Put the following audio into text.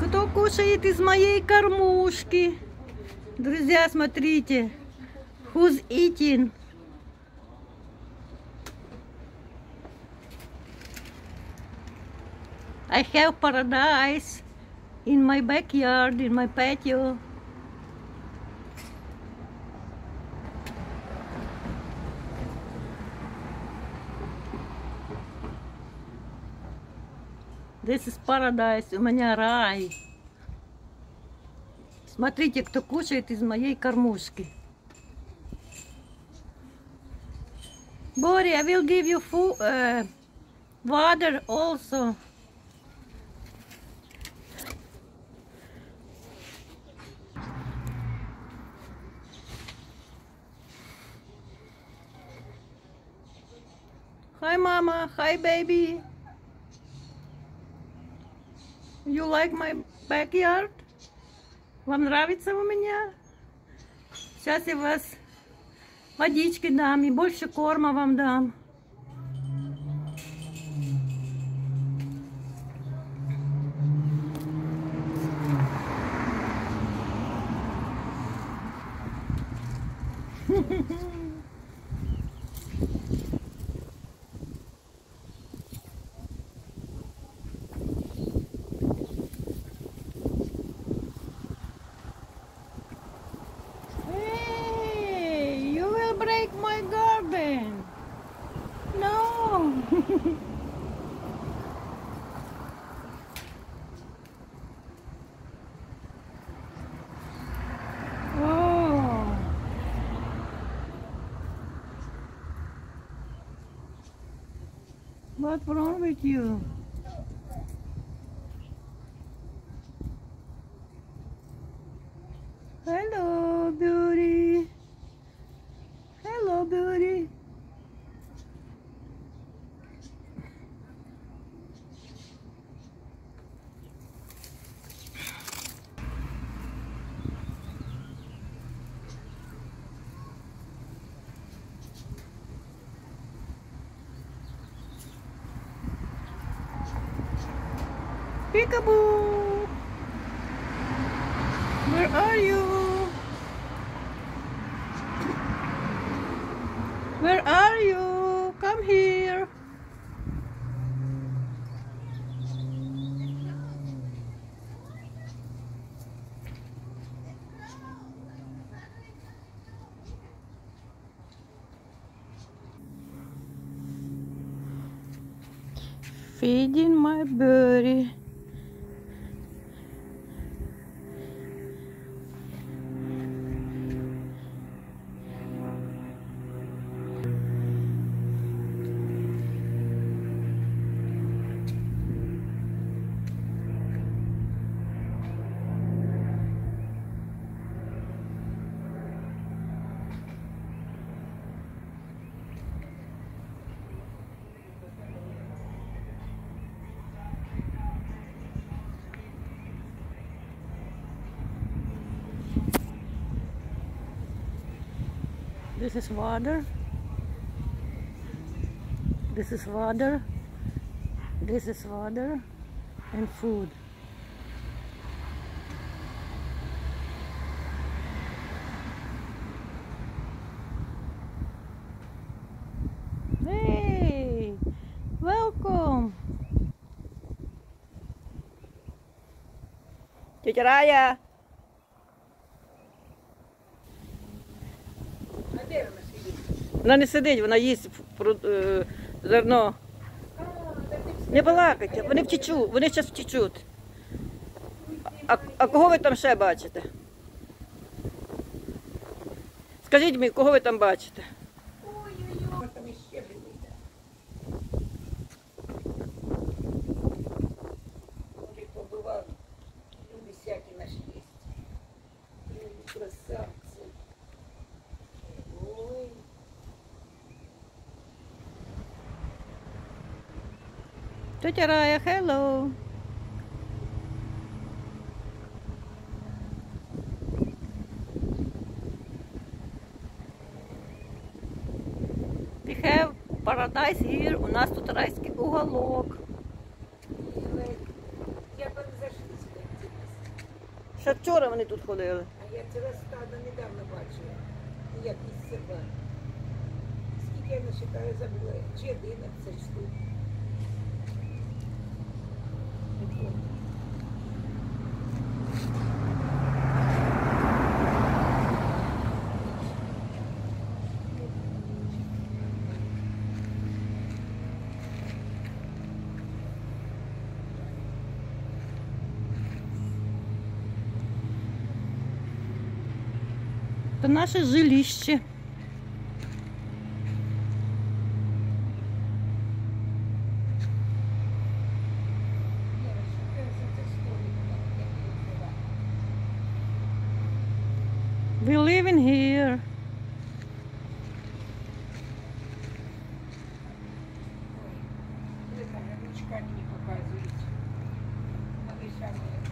Кто кушает из моей кормушки? Друзья, смотрите. Who's eating? I have paradise in my backyard, in my patio. This is paradise. У меня рай. Смотрите, кто кушает из моей кормушки. Бори, I will give you food, water also. Hi, mama. Hi, baby. You like my backyard? Вам нравится у меня? Сейчас я вас водички дам и больше корма вам дам. Break my garden. No. Oh. What's wrong with you? Hello, beauty. Hello, beauty. Peekaboo. Where are you? Where are you? Come here. Feeding my birdie. This is water. This is water. This is water and food. Hey, welcome. Тетя Рая. Вона не сидить, вона їсть зерно. Не балакайте, вони втічуть, вони зараз втічуть. А кого ви там ще бачите? Скажіть мені, кого ви там бачите? Ой-ой-ой, там іще буде. Може, побивав, люди всякі наші є. Красавці. Ой. Тетя Рая, hello. We have paradise here. У нас тут райський уголок. Я бы зашли. Ще вчора вони тут ходили. А я ціле стадо недавно бачила. Якісь собаки. Скільки я насчитаю, забула. Чи 11 штук. Не помню. Це наше жилище. We living here. Ручка мені показують. Малиша моя.